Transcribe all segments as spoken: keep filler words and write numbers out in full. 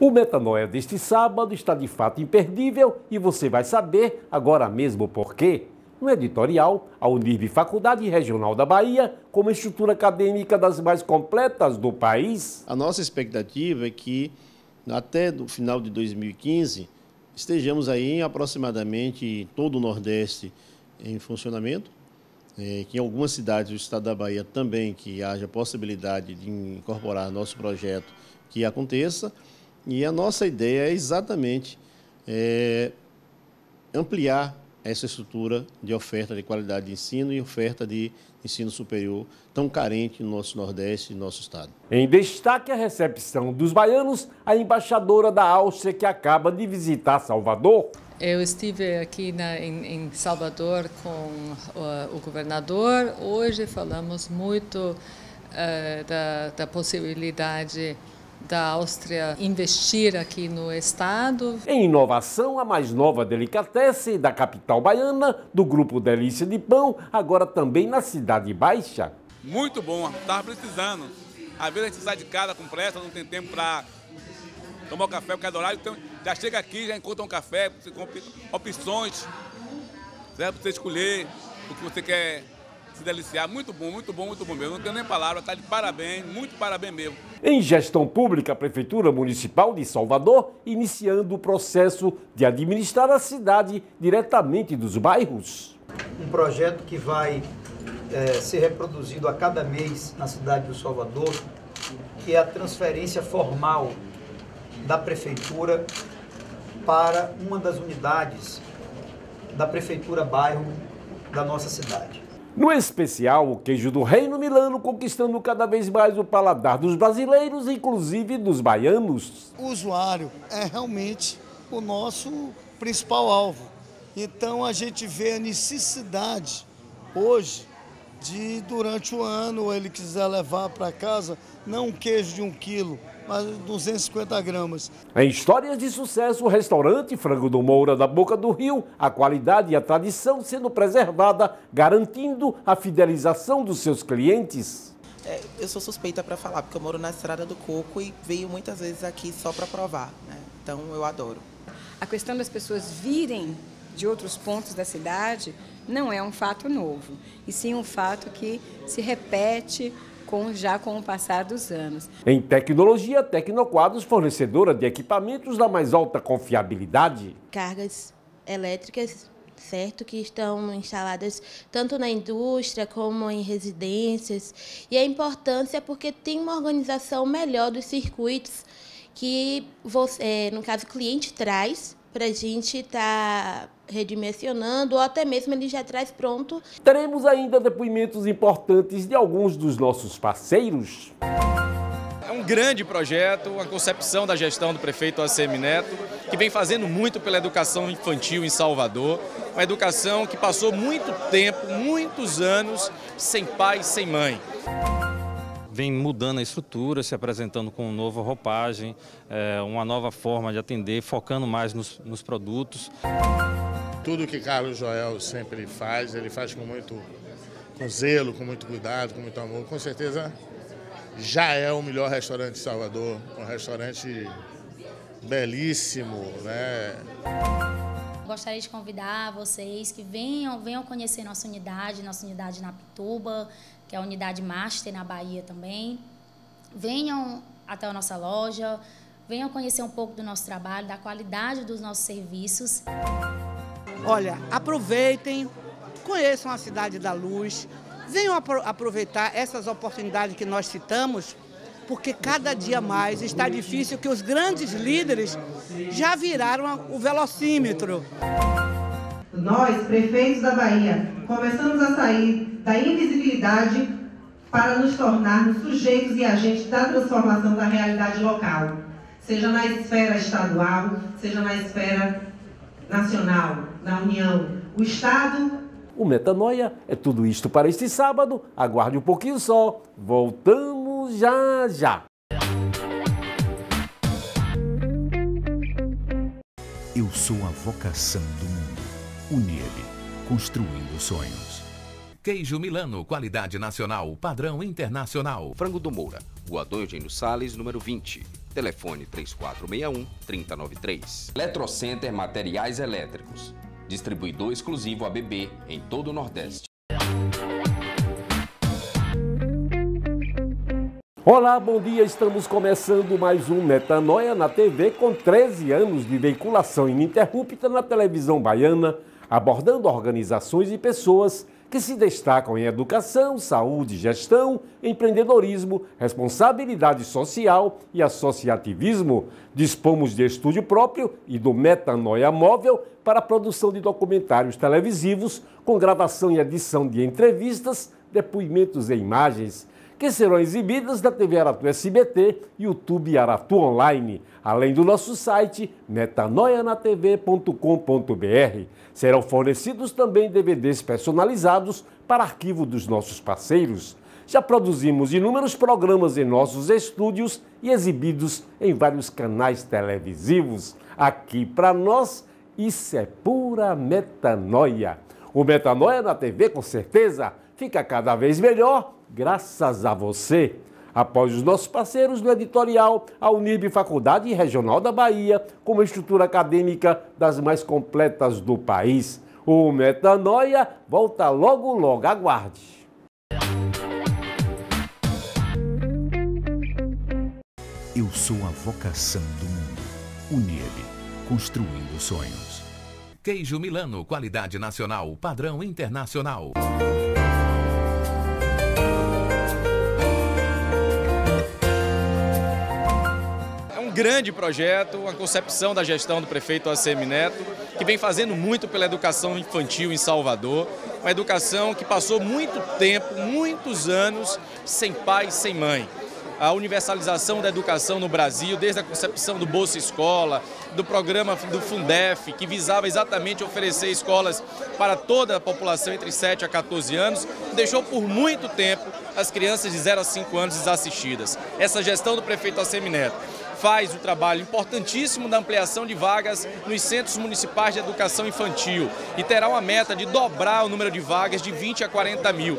O Metanoia deste sábado está de fato imperdível e você vai saber agora mesmo por quê. No editorial, a Unirv Faculdade Regional da Bahia, como estrutura acadêmica das mais completas do país. A nossa expectativa é que até o final de dois mil e quinze estejamos aí em aproximadamente todo o Nordeste em funcionamento, é, que em algumas cidades do estado da Bahia também que haja possibilidade de incorporar nosso projeto que aconteça. E a nossa ideia é exatamente é, ampliar essa estrutura de oferta de qualidade de ensino e oferta de ensino superior tão carente no nosso Nordeste e no nosso estado. Em destaque a recepção dos baianos, a embaixadora da Áustria que acaba de visitar Salvador. Eu estive aqui na, em, em Salvador com uh, o governador. Hoje falamos muito uh, da, da possibilidade da Áustria investir aqui no estado. Em inovação, a mais nova delicatessen da capital baiana, do Grupo Delícia de Pão, agora também na Cidade Baixa. Muito bom, estava precisando. Às vezes a gente sai de casa com pressa, não tem tempo para tomar o café por causa do horário, então já chega aqui, já encontra um café, você compra opções, certo? Para você escolher o que você quer se deliciar. Muito bom, muito bom, muito bom mesmo. Não tenho nem palavra, está de parabéns, muito parabéns mesmo. Em gestão pública, a Prefeitura Municipal de Salvador, iniciando o processo de administrar a cidade diretamente dos bairros. Um projeto que vai é, ser reproduzido a cada mês na cidade do Salvador, que é a transferência formal da Prefeitura para uma das unidades da Prefeitura Bairro da nossa cidade. No especial, o queijo do Reino Milano conquistando cada vez mais o paladar dos brasileiros, inclusive dos baianos. O usuário é realmente o nosso principal alvo. Então a gente vê a necessidade hoje de, durante o ano, ele quiser levar para casa, não um queijo de um quilo, mas duzentas e cinquenta gramas. Em histórias de sucesso, o restaurante Frango do Moura da Boca do Rio, a qualidade e a tradição sendo preservada, garantindo a fidelização dos seus clientes. É, eu sou suspeita para falar, porque eu moro na Estrada do Coco e venho muitas vezes aqui só para provar, né? Então eu adoro. A questão das pessoas virem de outros pontos da cidade não é um fato novo, e sim um fato que se repete Com, já com o passar dos anos. Em tecnologia, Tecnoquadros, fornecedora de equipamentos da mais alta confiabilidade. Cargas elétricas, certo, que estão instaladas tanto na indústria como em residências. E a importância é porque tem uma organização melhor dos circuitos que, você, no caso, o cliente traz para a gente estar tá redimensionando, ou até mesmo ele já traz pronto. Teremos ainda depoimentos importantes de alguns dos nossos parceiros. É um grande projeto, a concepção da gestão do prefeito A C M Neto, que vem fazendo muito pela educação infantil em Salvador, uma educação que passou muito tempo, muitos anos, sem pai e sem mãe. Vem mudando a estrutura, se apresentando com uma nova roupagem, é, uma nova forma de atender, focando mais nos, nos produtos. Tudo que Carlos Joel sempre faz, ele faz com muito com zelo, com muito cuidado, com muito amor. Com certeza já é o melhor restaurante de Salvador, um restaurante belíssimo, né? Gostaria de convidar vocês que venham, venham conhecer nossa unidade, nossa unidade na Pituba, que é a unidade Master na Bahia também. Venham até a nossa loja, venham conhecer um pouco do nosso trabalho, da qualidade dos nossos serviços. Olha, aproveitem, conheçam a Cidade da Luz, venham aproveitar essas oportunidades que nós citamos, porque cada dia mais está difícil, que os grandes líderes já viraram o velocímetro. Nós, prefeitos da Bahia, começamos a sair da invisibilidade para nos tornarmos sujeitos e agentes da transformação da realidade local, seja na esfera estadual, seja na esfera nacional, na União, o Estado. O Metanoia é tudo isto para este sábado. Aguarde um pouquinho só. Voltamos já já. Eu sou a vocação do mundo. Unirv, construindo sonhos. Queijo Milano, qualidade nacional, padrão internacional. Frango do Moura, Rua Dom Eugênio Salles, número vinte. Telefone três quatro seis um, três zero nove três. Eletrocenter Materiais Elétricos. Distribuidor exclusivo A B B em todo o Nordeste. Olá, bom dia. Estamos começando mais um Metanoia na T V com treze anos de veiculação ininterrupta na televisão baiana, abordando organizações e pessoas que se destacam em educação, saúde, gestão, empreendedorismo, responsabilidade social e associativismo. Dispomos de estúdio próprio e do Metanoia Móvel para a produção de documentários televisivos com gravação e edição de entrevistas, depoimentos e imagens, que serão exibidas na T V Aratu S B T, YouTube Aratu Online, além do nosso site metanoia na t v ponto com ponto b r. Serão fornecidos também D V Ds personalizados para arquivo dos nossos parceiros. Já produzimos inúmeros programas em nossos estúdios e exibidos em vários canais televisivos. Aqui, para nós, isso é pura metanoia. O Metanoia na T V, com certeza, fica cada vez melhor, graças a você. Após os nossos parceiros no editorial, a Unirb Faculdade Regional da Bahia, com uma estrutura acadêmica das mais completas do país. O Metanoia volta logo, logo. Aguarde. Eu sou a vocação do mundo. Unirb, construindo sonhos. Queijo Milano, qualidade nacional, padrão internacional. Grande projeto, uma concepção da gestão do prefeito Assemineto, que vem fazendo muito pela educação infantil em Salvador, uma educação que passou muito tempo, muitos anos, sem pai, sem mãe. A universalização da educação no Brasil, desde a concepção do Bolsa Escola, do programa do Fundef, que visava exatamente oferecer escolas para toda a população entre sete a quatorze anos, deixou por muito tempo as crianças de zero a cinco anos desassistidas. Essa gestão do prefeito Assemineto faz o trabalho importantíssimo da ampliação de vagas nos centros municipais de educação infantil e terá uma meta de dobrar o número de vagas de vinte a quarenta mil.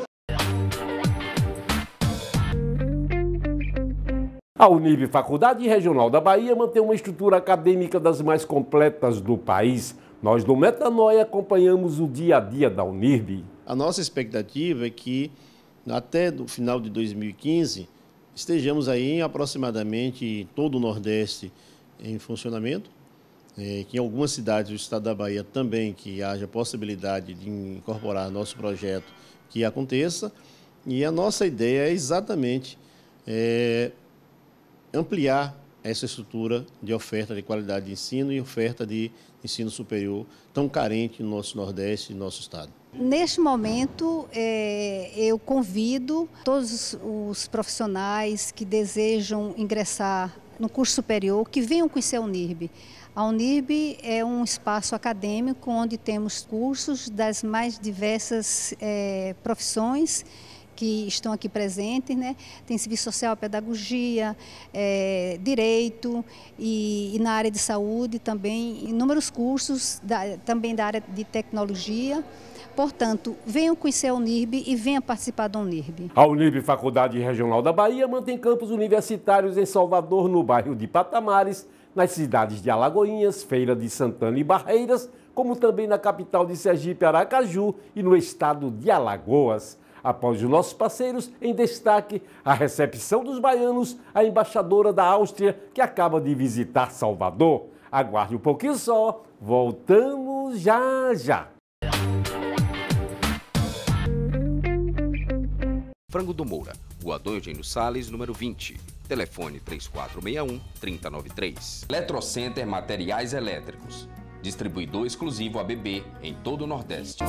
A Unirb Faculdade Regional da Bahia mantém uma estrutura acadêmica das mais completas do país. Nós do Metanoia acompanhamos o dia a dia da Unirb. A nossa expectativa é que até o final de dois mil e quinze estejamos aí em aproximadamente todo o Nordeste em funcionamento, é, que em algumas cidades do estado da Bahia também que haja possibilidade de incorporar nosso projeto que aconteça. E a nossa ideia é exatamente é, ampliar essa estrutura de oferta de qualidade de ensino e oferta de ensino superior tão carente no nosso Nordeste e no nosso estado. Neste momento, é, eu convido todos os profissionais que desejam ingressar no curso superior que venham conhecer a Unirb. A Unirb é um espaço acadêmico onde temos cursos das mais diversas é, profissões que estão aqui presentes, né? Tem serviço social, pedagogia, é, direito e, e na área de saúde também, inúmeros cursos, da, também da área de tecnologia. Portanto, venham conhecer a Unirb e venham participar da Unirb. A Unirb Faculdade Regional da Bahia mantém campos universitários em Salvador, no bairro de Patamares, nas cidades de Alagoinhas, Feira de Santana e Barreiras, como também na capital de Sergipe, Aracaju e no estado de Alagoas. Após os nossos parceiros, em destaque, a recepção dos baianos, a embaixadora da Áustria, que acaba de visitar Salvador. Aguarde um pouquinho só, voltamos já já. Frango do Moura, Rua Dom Eugênio Salles, número vinte. Telefone três quatro seis um, três zero nove três. Eletrocenter Materiais Elétricos. Distribuidor exclusivo A B B em todo o Nordeste.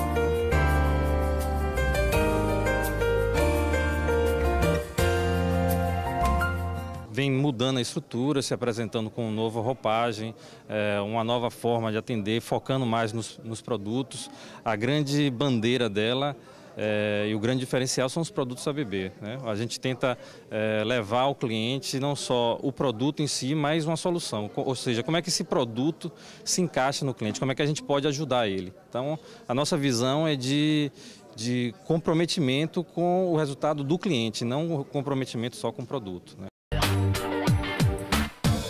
Vem mudando a estrutura, se apresentando com uma nova roupagem, é, uma nova forma de atender, focando mais nos, nos produtos. A grande bandeira dela é, e o grande diferencial são os produtos A B B, né? A gente tenta é, levar ao cliente não só o produto em si, mas uma solução. Ou seja, como é que esse produto se encaixa no cliente, como é que a gente pode ajudar ele. Então, a nossa visão é de... de comprometimento com o resultado do cliente, não comprometimento só com o produto, né?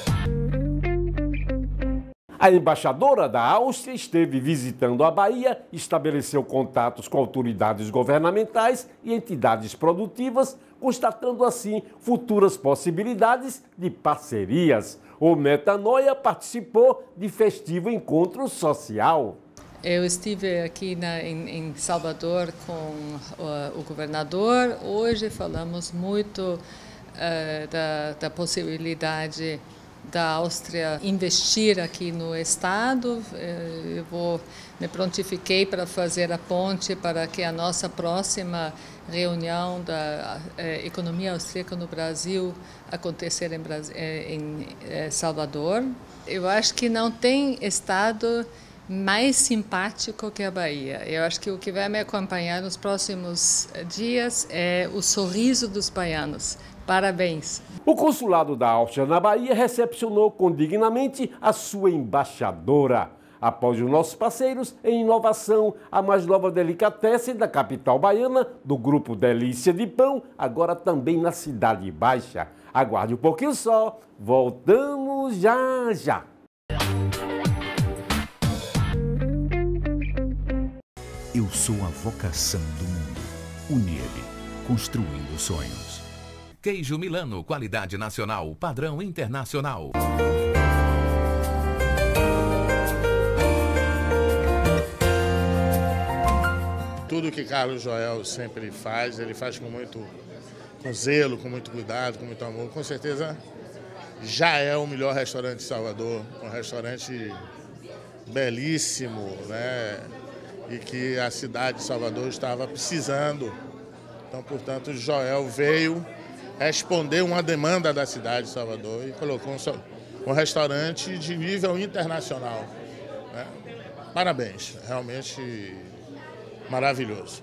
A embaixadora da Áustria esteve visitando a Bahia, estabeleceu contatos com autoridades governamentais e entidades produtivas, constatando assim futuras possibilidades de parcerias. O Metanoia participou de festivo encontro social. Eu estive aqui na, em, em Salvador com uh, o governador. Hoje falamos muito uh, da, da possibilidade da Áustria investir aqui no estado. Eu vou, me prontifiquei para fazer a ponte para que a nossa próxima reunião da eh, economia austríaca no Brasil acontecer em, em eh, Salvador. Eu acho que não tem estado mais simpático que a Bahia. Eu acho que o que vai me acompanhar nos próximos dias é o sorriso dos baianos. Parabéns! O consulado da Áustria na Bahia recepcionou condignamente a sua embaixadora. Após os nossos parceiros em inovação, a mais nova delicatessen da capital baiana, do grupo Delícia de Pão, agora também na Cidade Baixa. Aguarde um pouquinho só, voltamos já já! Eu sou a vocação do mundo. Uniele, construindo sonhos. Queijo Milano, qualidade nacional, padrão internacional. Tudo que Carlos Joel sempre faz, ele faz com muito com zelo, com muito cuidado, com muito amor. Com certeza já é o melhor restaurante de Salvador, um restaurante belíssimo, né? E que a cidade de Salvador estava precisando. Então, portanto, Joel veio responder uma demanda da cidade de Salvador e colocou um, um restaurante de nível internacional, né? Parabéns, realmente maravilhoso.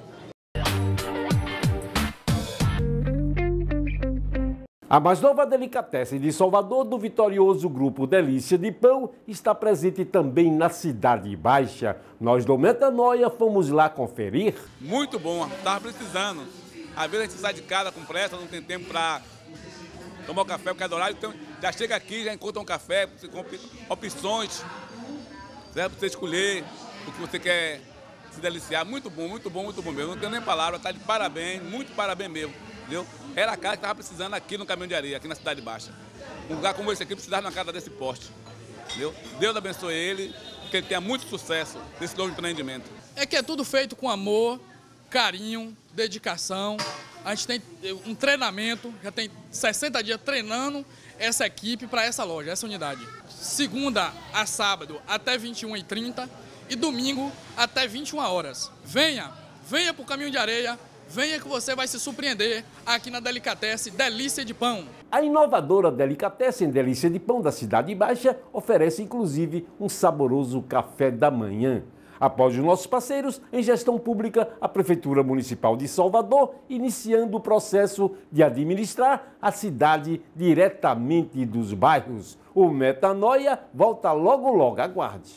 A mais nova delicatessen de Salvador, do vitorioso grupo Delícia de Pão, está presente também na Cidade Baixa. Nós do Metanoia fomos lá conferir. Muito bom, estava precisando. Às vezes a gente sai de casa com pressa, não tem tempo para tomar o café, porque é do horário. Então já chega aqui, já encontra um café, você compra opções, certo? Para você escolher o que você quer se deliciar. Muito bom, muito bom, muito bom mesmo. Não tenho nem palavra, tá de parabéns, muito parabéns mesmo. Entendeu? Era a casa que estava precisando aqui no Caminho de Areia, aqui na Cidade Baixa. Um lugar como esse aqui precisava de uma casa desse porte. Entendeu? Deus abençoe ele, que ele tenha muito sucesso nesse novo empreendimento. É que é tudo feito com amor, carinho, dedicação. A gente tem um treinamento, já tem sessenta dias treinando essa equipe para essa loja, essa unidade. Segunda a sábado até vinte e uma e trinta e domingo até vinte e uma horas. Venha, venha para o Caminho de Areia, venha que você vai se surpreender aqui na Delicatessen Delícia de Pão. A inovadora Delicatessen Delícia de Pão da Cidade Baixa oferece inclusive um saboroso café da manhã. Após os nossos parceiros em gestão pública, a Prefeitura Municipal de Salvador, iniciando o processo de administrar a cidade diretamente dos bairros. O Metanoia volta logo logo, aguarde.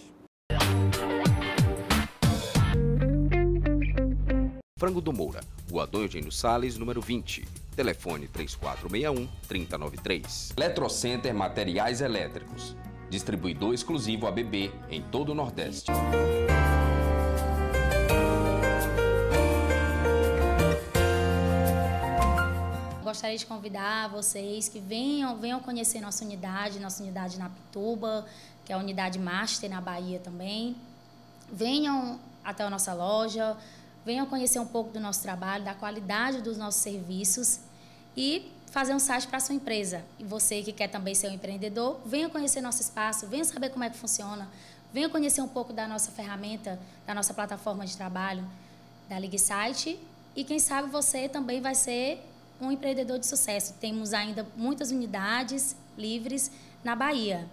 Frango do Moura, Rua Dom Eugênio Salles, número vinte. Telefone três quatro seis um, três zero nove três. Eletrocenter Materiais Elétricos. Distribuidor exclusivo A B B em todo o Nordeste. Gostaria de convidar vocês que venham, venham conhecer nossa unidade, nossa unidade na Pituba, que é a unidade Master na Bahia também. Venham até a nossa loja, venham conhecer um pouco do nosso trabalho, da qualidade dos nossos serviços e fazer um site para a sua empresa. E você que quer também ser um empreendedor, venha conhecer nosso espaço, venha saber como é que funciona, venha conhecer um pouco da nossa ferramenta, da nossa plataforma de trabalho, da LigSite. E quem sabe você também vai ser um empreendedor de sucesso. Temos ainda muitas unidades livres na Bahia.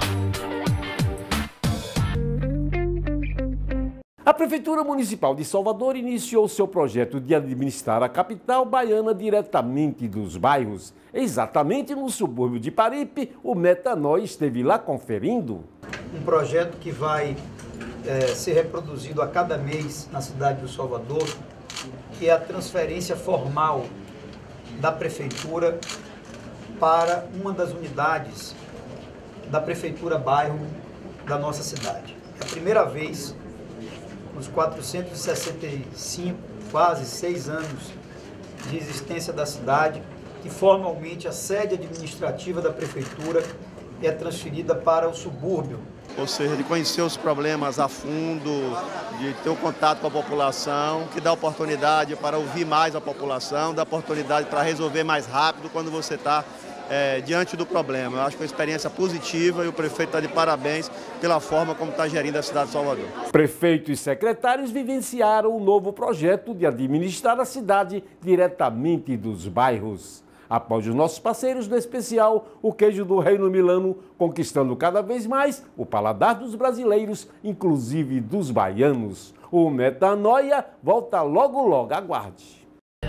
A Prefeitura Municipal de Salvador iniciou seu projeto de administrar a capital baiana diretamente dos bairros. Exatamente no subúrbio de Paripe, o Metanoia esteve lá conferindo. Um projeto que vai é, ser reproduzido a cada mês na cidade do Salvador, que é a transferência formal da Prefeitura para uma das unidades da Prefeitura Bairro da nossa cidade. É a primeira vez, nos quatrocentos e sessenta e cinco, quase seis anos de existência da cidade, que formalmente a sede administrativa da prefeitura é transferida para o subúrbio. Ou seja, de conhecer os problemas a fundo, de ter um contato com a população, que dá oportunidade para ouvir mais a população, dá oportunidade para resolver mais rápido quando você está é, diante do problema. Eu acho que é uma experiência positiva e o prefeito está de parabéns pela forma como está gerindo a cidade de Salvador. Prefeito e secretários vivenciaram o novo projeto de administrar a cidade diretamente dos bairros. Após os nossos parceiros, no especial, o queijo do Reino Milano, conquistando cada vez mais o paladar dos brasileiros, inclusive dos baianos. O Metanoia volta logo logo, aguarde.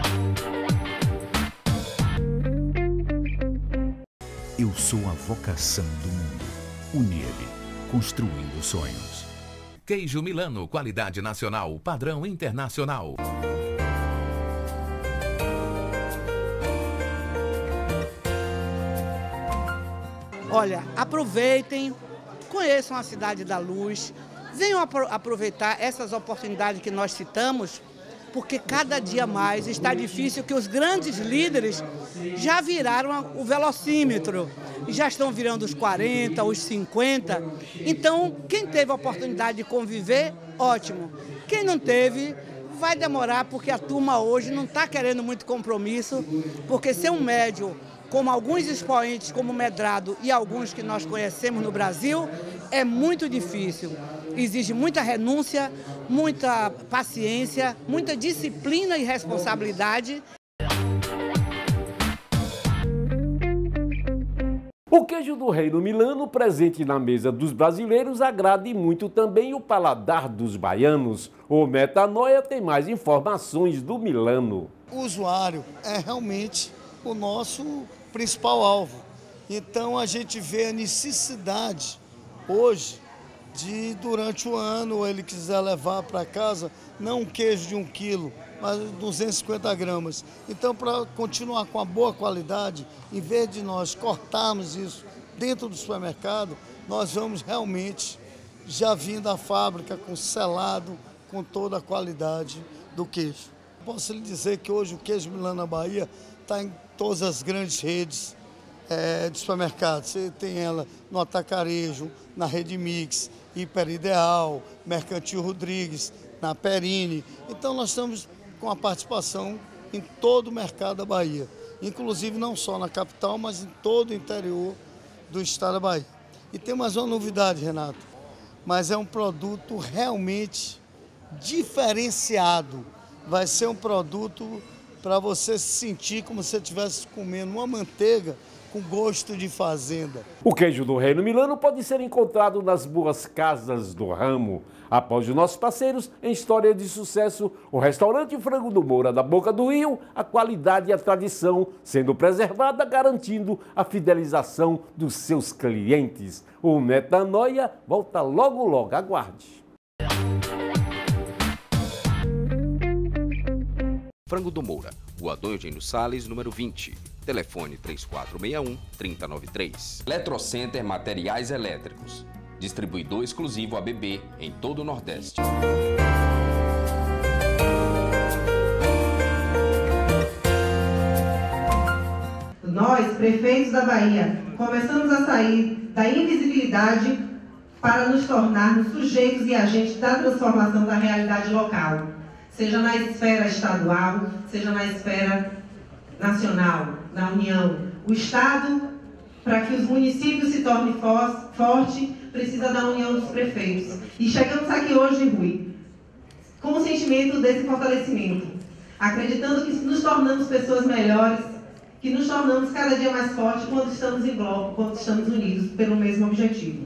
Eu sou a vocação do mundo. Uniele, construindo sonhos. Queijo Milano, qualidade nacional, padrão internacional. Olha, aproveitem, conheçam a Cidade da Luz, venham apro- aproveitar essas oportunidades que nós citamos, porque cada dia mais está difícil que os grandes líderes já viraram o velocímetro, e já estão virando os quarenta, os cinquenta. Então, quem teve a oportunidade de conviver, ótimo. Quem não teve, vai demorar, porque a turma hoje não está querendo muito compromisso, porque ser um médio, como alguns expoentes, como o Medrado e alguns que nós conhecemos no Brasil, é muito difícil. Exige muita renúncia, muita paciência, muita disciplina e responsabilidade. O queijo do Reino Milano, presente na mesa dos brasileiros, agrada muito também o paladar dos baianos. O Metanoia tem mais informações do Milano. O usuário é realmente o nosso principal alvo. Então a gente vê a necessidade hoje de, durante o ano, ele quiser levar para casa, não um queijo de um quilo, mas duzentos e cinquenta gramas. Então, para continuar com a boa qualidade, em vez de nós cortarmos isso dentro do supermercado, nós vamos realmente já vir da fábrica com selado, com toda a qualidade do queijo. Posso lhe dizer que hoje o queijo Milano na Bahia está em todas as grandes redes é, de supermercados. Você tem ela no Atacarejo, na Rede Mix, Hiper Ideal, Mercantil Rodrigues, na Perini. Então nós estamos com a participação em todo o mercado da Bahia, inclusive não só na capital, mas em todo o interior do estado da Bahia. E tem mais uma novidade, Renato, mas é um produto realmente diferenciado. Vai ser um produto para você se sentir como se você estivesse comendo uma manteiga com gosto de fazenda. O queijo do Reino Milano pode ser encontrado nas boas casas do ramo. Após os nossos parceiros em história de sucesso, o restaurante Frango do Moura da Boca do Rio, a qualidade e a tradição sendo preservada, garantindo a fidelização dos seus clientes. O Metanoia volta logo logo, aguarde. Frango do Moura, Rua Dom Eugênio Salles, número vinte. Telefone três quatro seis um, três nove três. Eletrocenter Materiais Elétricos. Distribuidor exclusivo A B B em todo o Nordeste. Nós, prefeitos da Bahia, começamos a sair da invisibilidade para nos tornarmos sujeitos e agentes da transformação da realidade local, seja na esfera estadual, seja na esfera nacional, na União. O Estado, para que os municípios se tornem for forte, precisa da união dos prefeitos. E chegamos aqui hoje, Rui, com o sentimento desse fortalecimento, acreditando que nos tornamos pessoas melhores, que nos tornamos cada dia mais fortes quando estamos em bloco, quando estamos unidos pelo mesmo objetivo.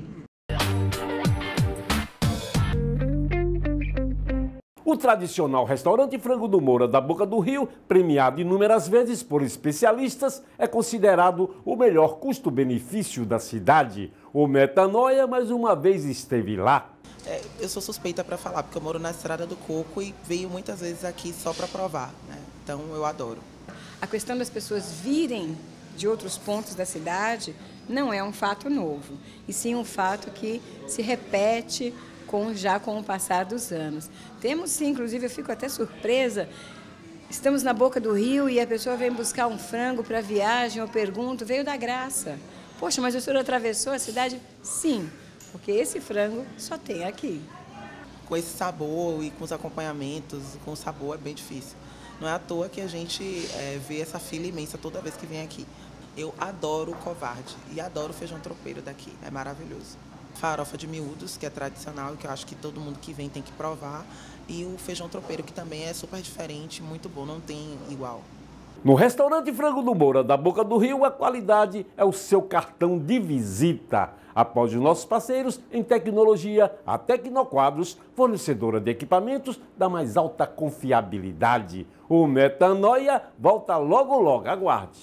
O tradicional restaurante Frango do Moura da Boca do Rio, premiado inúmeras vezes por especialistas, é considerado o melhor custo-benefício da cidade. O Metanoia mais uma vez esteve lá. É, eu sou suspeita para falar, porque eu moro na Estrada do Coco e venho muitas vezes aqui só para provar, né? Então eu adoro. A questão das pessoas virem de outros pontos da cidade não é um fato novo, e sim um fato que se repete com, já com o passar dos anos. Temos sim, inclusive eu fico até surpresa, estamos na boca do rio e a pessoa vem buscar um frango para a viagem, eu pergunto, veio da Graça. Poxa, mas o senhor atravessou a cidade? Sim, porque esse frango só tem aqui. Com esse sabor e com os acompanhamentos, com o sabor é bem difícil. Não é à toa que a gente é, vê essa fila imensa toda vez que vem aqui. Eu adoro o covarde e adoro o feijão tropeiro daqui, é maravilhoso. Farofa de miúdos, que é tradicional e que eu acho que todo mundo que vem tem que provar. E o feijão tropeiro, que também é super diferente, muito bom, não tem igual. No restaurante Frango do Moura, da Boca do Rio, a qualidade é o seu cartão de visita. Após os nossos parceiros em tecnologia, a Tecnoquadros, fornecedora de equipamentos da mais alta confiabilidade. O Metanoia volta logo logo, aguarde.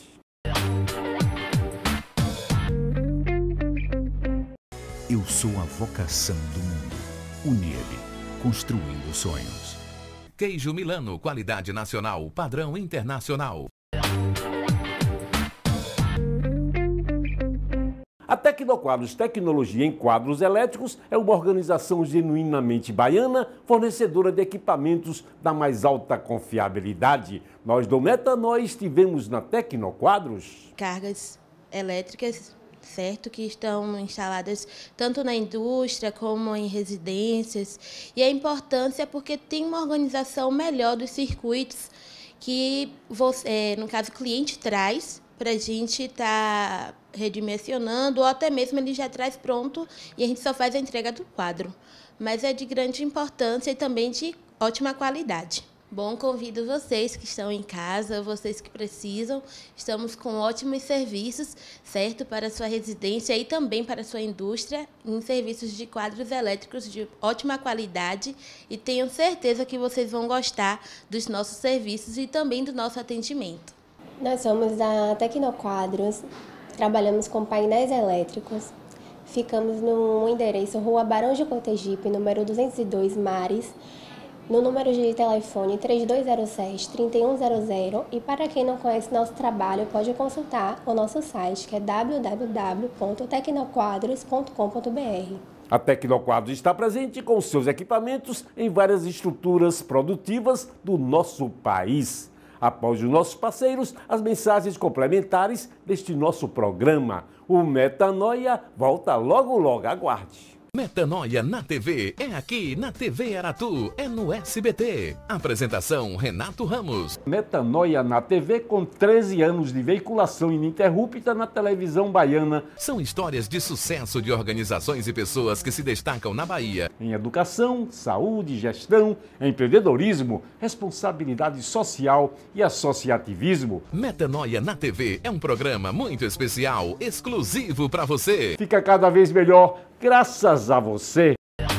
Eu sou a vocação do mundo. Uniele, construindo sonhos. Queijo Milano, qualidade nacional, padrão internacional. A Tecnoquadros Tecnologia em Quadros Elétricos é uma organização genuinamente baiana, fornecedora de equipamentos da mais alta confiabilidade. Nós do Metanoia estivemos na Tecnoquadros. Cargas elétricas, certo, que estão instaladas tanto na indústria como em residências. E a importância é porque tem uma organização melhor dos circuitos que, você, no caso, o cliente traz para a gente estar tá redimensionando, ou até mesmo ele já traz pronto e a gente só faz a entrega do quadro. Mas é de grande importância e também de ótima qualidade. Bom, convido vocês que estão em casa, vocês que precisam. Estamos com ótimos serviços, certo, para a sua residência e também para a sua indústria, em serviços de quadros elétricos de ótima qualidade. E tenho certeza que vocês vão gostar dos nossos serviços e também do nosso atendimento. Nós somos da Tecnoquadros, trabalhamos com painéis elétricos. Ficamos no endereço Rua Barão de Cotegipe, número duzentos e dois, Mares. No número de telefone três dois zero sete, três um zero zero, e para quem não conhece nosso trabalho, pode consultar o nosso site, que é w w w ponto tecnoquadros ponto com ponto b r. A Tecnoquadros está presente com seus equipamentos em várias estruturas produtivas do nosso país. Após os nossos parceiros, as mensagens complementares deste nosso programa. O Metanoia volta logo logo, aguarde. Metanoia na T V, é aqui na T V Aratu, é no S B T. Apresentação Renato Ramos. Metanoia na T V com treze anos de veiculação ininterrupta na televisão baiana. São histórias de sucesso de organizações e pessoas que se destacam na Bahia. Em educação, saúde, gestão, empreendedorismo, responsabilidade social e associativismo. Metanoia na T V é um programa muito especial, exclusivo para você. Fica cada vez melhor, graças a você.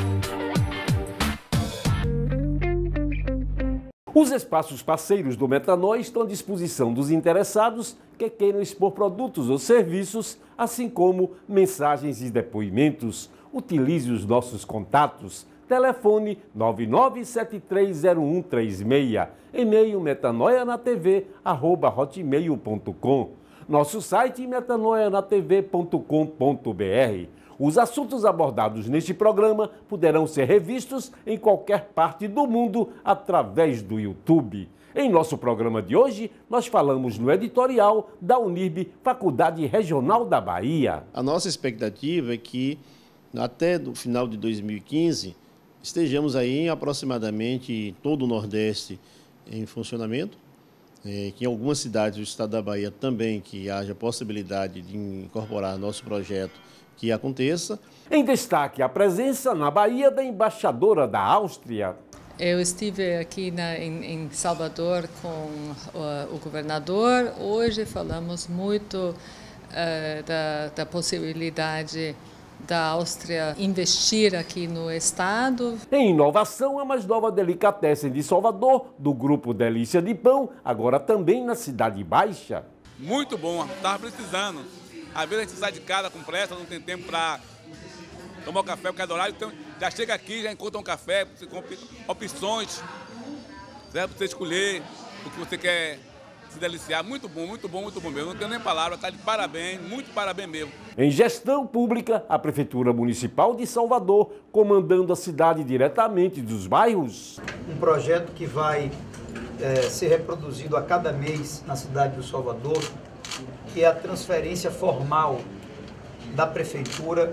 Os espaços parceiros do Metanoia estão à disposição dos interessados que queiram expor produtos ou serviços, assim como mensagens e depoimentos. Utilize os nossos contatos. Telefone nove nove sete três zero um três seis, e-mail metanoianatv arroba hotmail ponto com. Nosso site metanoianatv ponto com ponto b r. Os assuntos abordados neste programa poderão ser revistos em qualquer parte do mundo através do YouTube. Em nosso programa de hoje, nós falamos no editorial da Unirb, Faculdade Regional da Bahia. A nossa expectativa é que até o final de dois mil e quinze estejamos aí em aproximadamente todo o Nordeste em funcionamento, é, que em algumas cidades do estado da Bahia também que haja possibilidade de incorporar nosso projeto que aconteça. Em destaque, a presença na Bahia da embaixadora da Áustria. Eu estive aqui na, em, em Salvador com uh, o governador. Hoje falamos muito uh, da, da possibilidade da Áustria investir aqui no estado. Em inovação, a mais nova delicatessen de Salvador, do grupo Delícia de Pão, agora também na Cidade Baixa. Muito bom, estava precisando. Às vezes a gente sai de casa com pressa, não tem tempo para tomar um café, porque é do horário, então já chega aqui, já encontra um café, você compra opções, certo? Para você escolher o que você quer se deliciar. Muito bom, muito bom, muito bom mesmo. Não tenho nem palavra, está de parabéns, muito parabéns mesmo. Em gestão pública, a Prefeitura Municipal de Salvador, comandando a cidade diretamente dos bairros. Um projeto que vai é, ser reproduzido a cada mês na cidade do Salvador, que é a transferência formal da Prefeitura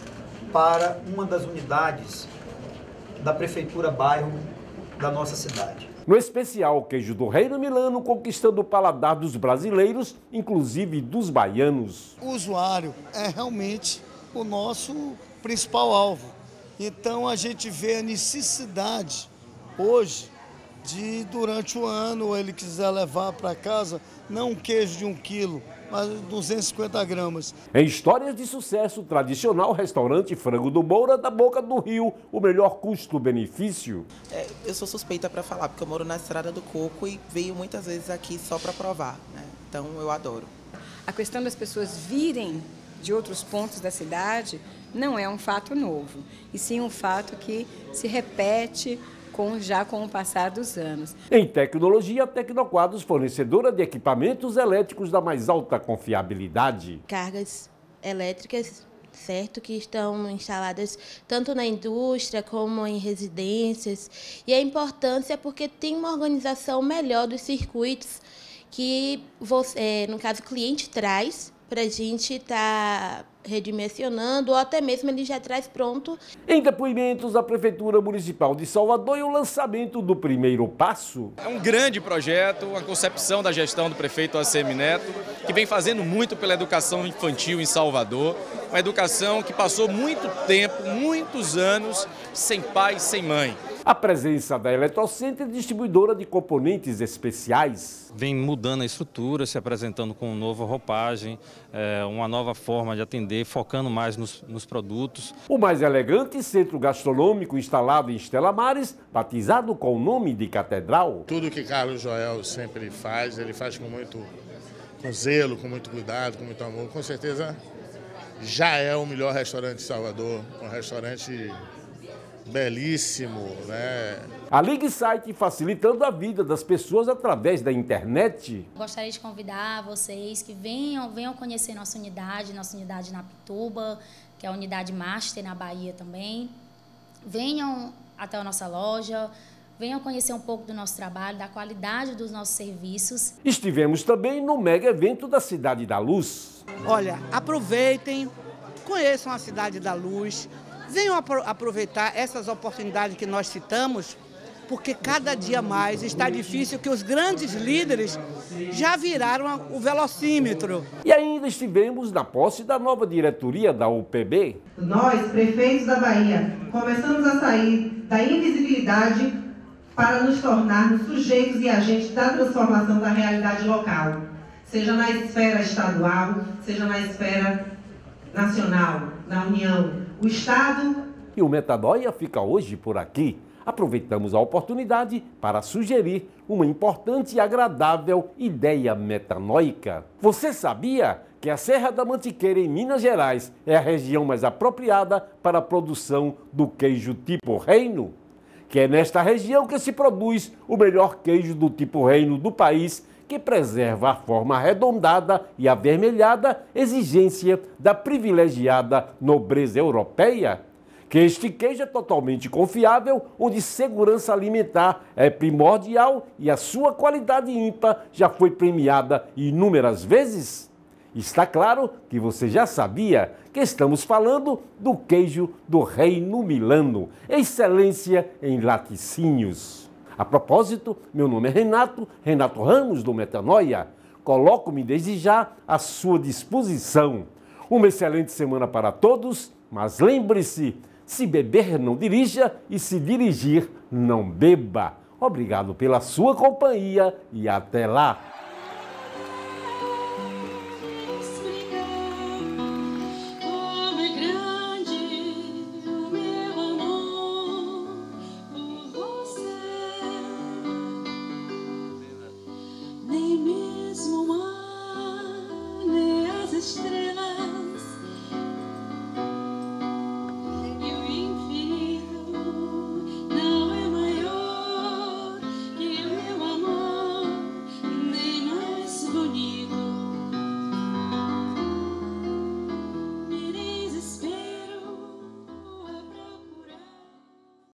para uma das unidades da Prefeitura Bairro da nossa cidade. No especial, o queijo do Reino Milano conquistando o paladar dos brasileiros, inclusive dos baianos. O usuário é realmente o nosso principal alvo. Então a gente vê a necessidade hoje de, durante o ano, ele quiser levar para casa, não um queijo de um quilo, mas duzentos e cinquenta gramas. Em histórias de sucesso, o tradicional restaurante Frango do Moura, da Boca do Rio, o melhor custo-benefício. É, eu sou suspeita para falar, porque eu moro na Estrada do Coco e venho muitas vezes aqui só para provar, né? Então eu adoro. A questão das pessoas virem de outros pontos da cidade não é um fato novo, e sim um fato que se repete Com, já com o passar dos anos. Em tecnologia, a Tecnoquadros, fornecedora de equipamentos elétricos da mais alta confiabilidade. Cargas elétricas, certo, que estão instaladas tanto na indústria como em residências. E a importância porque tem uma organização melhor dos circuitos que, você, no caso, o cliente traz para a gente estar tá redimensionando, ou até mesmo ele já traz pronto. Em depoimentos, a Prefeitura Municipal de Salvador e o lançamento do primeiro passo. É um grande projeto, uma concepção da gestão do prefeito A C M Neto, que vem fazendo muito pela educação infantil em Salvador, uma educação que passou muito tempo, muitos anos, sem pai e sem mãe. A presença da Eletrocenter, distribuidora de componentes especiais. Vem mudando a estrutura, se apresentando com nova roupagem, é, uma nova forma de atender, focando mais nos, nos produtos. O mais elegante centro gastronômico instalado em Estela Maris, batizado com o nome de Catedral. Tudo que Carlos Joel sempre faz, ele faz com muito com zelo, com muito cuidado, com muito amor. Com certeza já é o melhor restaurante de Salvador, um restaurante belíssimo, né? A Ligue Site facilitando a vida das pessoas através da internet. Gostaria de convidar vocês que venham, venham conhecer nossa unidade, nossa unidade na Pituba, que é a unidade Master na Bahia também. Venham até a nossa loja, venham conhecer um pouco do nosso trabalho, da qualidade dos nossos serviços. Estivemos também no mega evento da Cidade da Luz. Olha, aproveitem, conheçam a Cidade da Luz. Venham aproveitar essas oportunidades que nós citamos, porque cada dia mais está difícil, que os grandes líderes já viraram o velocímetro. E ainda estivemos na posse da nova diretoria da U P B. Nós, prefeitos da Bahia, começamos a sair da invisibilidade para nos tornarmos sujeitos e agentes da transformação da realidade local, seja na esfera estadual, seja na esfera nacional, na União. O Estado... E o Metanoia fica hoje por aqui. Aproveitamos a oportunidade para sugerir uma importante e agradável ideia metanoica. Você sabia que a Serra da Mantiqueira, em Minas Gerais, é a região mais apropriada para a produção do queijo tipo Reino? Que é nesta região que se produz o melhor queijo do tipo Reino do país, que preserva a forma arredondada e avermelhada, exigência da privilegiada nobreza europeia. Que este queijo é totalmente confiável, onde segurança alimentar é primordial e a sua qualidade ímpar já foi premiada inúmeras vezes? Está claro que você já sabia que estamos falando do queijo do Reino Milano, excelência em laticínios. A propósito, meu nome é Renato, Renato Ramos do Metanoia. Coloco-me desde já à sua disposição. Uma excelente semana para todos, mas lembre-se, se beber não dirija e se dirigir não beba. Obrigado pela sua companhia e até lá.